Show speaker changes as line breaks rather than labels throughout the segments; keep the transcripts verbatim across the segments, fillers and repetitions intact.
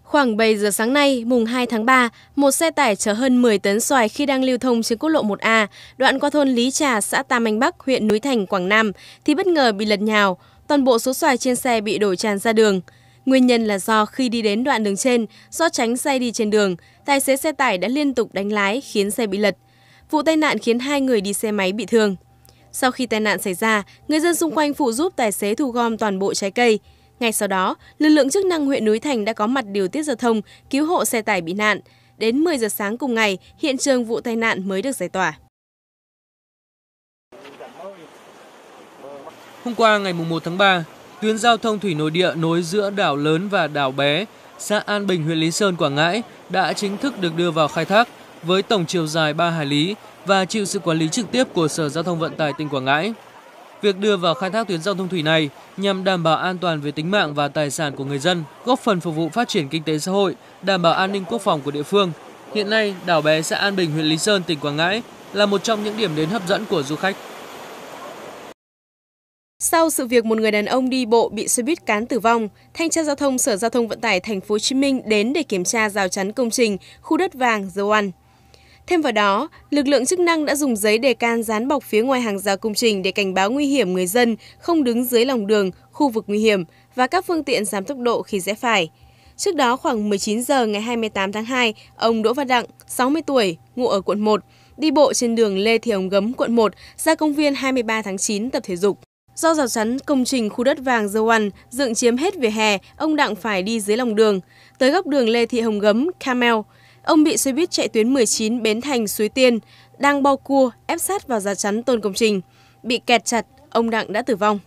Khoảng bảy giờ sáng nay, mùng hai tháng ba, một xe tải chở hơn mười tấn xoài khi đang lưu thông trên quốc lộ một A, đoạn qua thôn Lý Trà, xã Tam Anh Bắc, huyện Núi Thành, Quảng Nam, thì bất ngờ bị lật nhào. Toàn bộ số xoài trên xe bị đổ tràn ra đường. Nguyên nhân là do khi đi đến đoạn đường trên, do tránh xe đi trên đường, tài xế xe tải đã liên tục đánh lái khiến xe bị lật. Vụ tai nạn khiến hai người đi xe máy bị thương. Sau khi tai nạn xảy ra, người dân xung quanh phụ giúp tài xế thu gom toàn bộ trái cây. Ngay sau đó, lực lượng chức năng huyện Núi Thành đã có mặt điều tiết giao thông, cứu hộ xe tải bị nạn. Đến mười giờ sáng cùng ngày, hiện trường vụ tai nạn mới được giải tỏa.
Hôm qua ngày một tháng ba, tuyến giao thông thủy nội địa nối giữa đảo lớn và đảo bé, xã An Bình, huyện Lý Sơn, Quảng Ngãi đã chính thức được đưa vào khai thác với tổng chiều dài ba hải lý và chịu sự quản lý trực tiếp của Sở Giao thông Vận tải tỉnh Quảng Ngãi. Việc đưa vào khai thác tuyến giao thông thủy này nhằm đảm bảo an toàn về tính mạng và tài sản của người dân, góp phần phục vụ phát triển kinh tế xã hội, đảm bảo an ninh quốc phòng của địa phương. Hiện nay, đảo bé xã An Bình, huyện Lý Sơn, tỉnh Quảng Ngãi là một trong những điểm đến hấp dẫn của du khách.
Sau sự việc một người đàn ông đi bộ bị xe buýt cán tử vong, Thanh tra Giao thông Sở Giao thông Vận tải Thành phố Hồ Chí Minh đến để kiểm tra rào chắn công trình khu đất vàng The One. Thêm vào đó, lực lượng chức năng đã dùng giấy đề can dán bọc phía ngoài hàng rào công trình để cảnh báo nguy hiểm người dân không đứng dưới lòng đường, khu vực nguy hiểm và các phương tiện giảm tốc độ khi rẽ phải. Trước đó khoảng mười chín giờ ngày hai mươi tám tháng hai, ông Đỗ Văn Đặng, sáu mươi tuổi, ngụ ở quận một, đi bộ trên đường Lê Thị Hồng Gấm, quận một ra công viên hai mươi ba tháng chín tập thể dục. Do rào chắn công trình khu đất vàng The One dựng chiếm hết vỉa hè, ông Đặng phải đi dưới lòng đường. Tới góc đường Lê Thị Hồng Gấm, Camel, ông bị xe buýt chạy tuyến mười chín Bến Thành Suối Tiên đang bao cua ép sát vào rào chắn tôn công trình. Bị kẹt chặt, ông Đặng đã tử vong.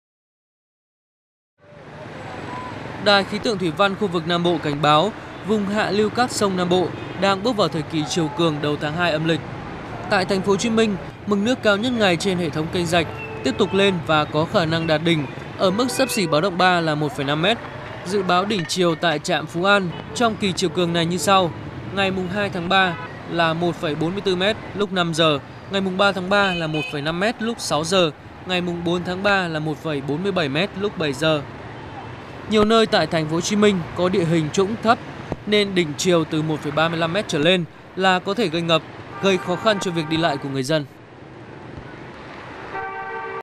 Đài khí tượng thủy văn khu vực Nam Bộ cảnh báo vùng hạ lưu các sông Nam Bộ đang bước vào thời kỳ chiều cường đầu tháng hai âm lịch. Tại Thành phố Hồ Chí Minh, mực nước cao nhất ngày trên hệ thống kênh rạch tiếp tục lên và có khả năng đạt đỉnh ở mức xấp xỉ báo động ba là một phẩy năm mét. Dự báo đỉnh chiều tại trạm Phú An trong kỳ chiều cường này như sau: ngày mùng hai tháng ba là một phẩy bốn mươi tư mét lúc năm giờ, ngày mùng ba tháng ba là một phẩy năm mét lúc sáu giờ, ngày mùng bốn tháng ba là một phẩy bốn mươi bảy mét lúc bảy giờ. Nhiều nơi tại Thành phố Hồ Chí Minh có địa hình trũng thấp nên đỉnh chiều từ một phẩy ba mươi lăm mét trở lên là có thể gây ngập, gây khó khăn cho việc đi lại của người dân.